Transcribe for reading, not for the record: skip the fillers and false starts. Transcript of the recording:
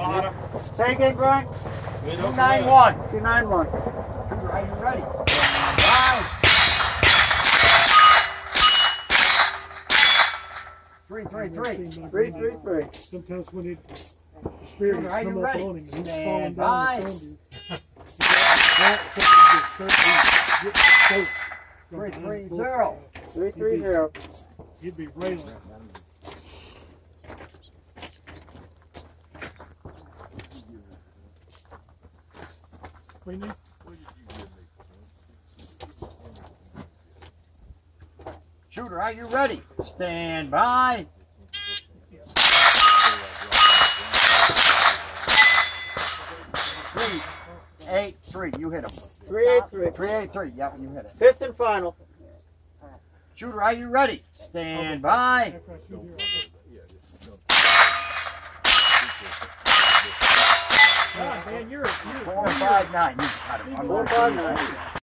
Bottom. Say again, Brian. 291. 291. Shooter, are you ready? Five. 333. 333. Sometimes when the spirit Shooter, is are you coming up ready? on him, he's Stand falling by. down the 330. 330. He'd be railing. Shooter, are you ready? Stand by. 383. You hit him. 383. 383. Yep, you hit it. Fifth and final. Shooter, are you ready? Stand by. 459. You got him. 459.